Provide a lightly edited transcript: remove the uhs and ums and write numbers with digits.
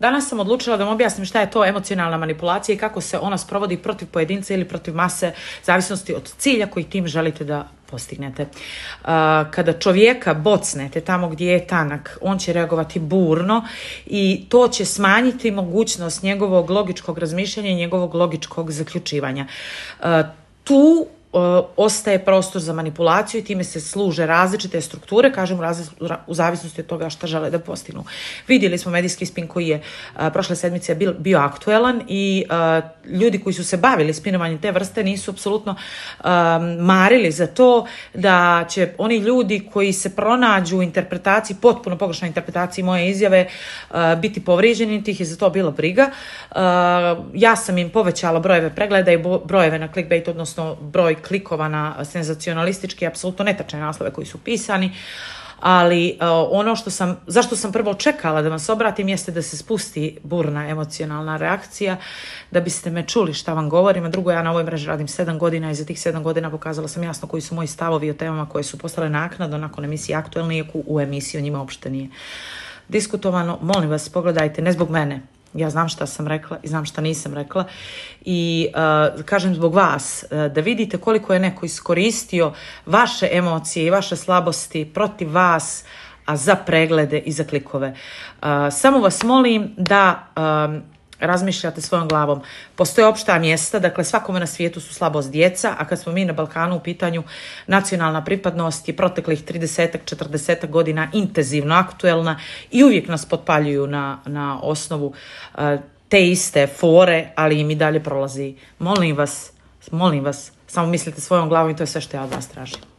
Danas sam odlučila da vam objasnim šta je to emocionalna manipulacija i kako se ona sprovodi protiv pojedinca ili protiv mase, zavisnosti od cilja koji tim želite da postignete. Kada čovjeka bocnete tamo gdje je tanak, on će reagovati burno i to će smanjiti mogućnost njegovog logičkog razmišljanja i njegovog logičkog zaključivanja. Tu ostaje prostor za manipulaciju i time se služe različite strukture, kažem u zavisnosti od toga šta žele da postignu. Vidjeli smo medijski spin koji je prošle sedmice bio aktuelan i ljudi koji su se bavili spinovanjem te vrste nisu apsolutno marili za to da će oni ljudi koji se pronađu u interpretaciji, potpuno pogrešnoj interpretaciji moje izjave, biti povrijeđeni, tih je za to bilo briga. Ja sam im povećala brojeve pregleda i brojeve na clickbait, odnosno broj klikova na senzacionalistički, apsolutno netačne naslove koji su pisani, ali ono zašto sam prvo čekala da vam se obratim jeste da se spusti burna emocionalna reakcija, da biste me čuli šta vam govorim, a drugo, ja na ovoj mreži radim 7 godina i za tih 7 godina pokazala sam jasno koji su moji stavovi o temama koje su postale naknadno nakon emisije aktuelne, iako u emisiji o njima uopšte nije diskutovano. Molim vas, pogledajte, ne zbog mene, ja znam šta sam rekla i znam šta nisam rekla i kažem zbog vas, da vidite koliko je neko iskoristio vaše emocije i vaše slabosti protiv vas, a za preglede i za klikove. Samo vas molim da razmišljate svojom glavom. Postoje opšta mjesta, dakle svakome na svijetu su slabost djeca, a kad smo mi na Balkanu u pitanju, nacionalna pripadnost je proteklih 30-40 godina intenzivno aktuelna i uvijek nas potpaljuju na osnovu te iste fore, ali im i dalje prolazi. Molim vas, samo mislite svojom glavom i to je sve što ja od vas tražim.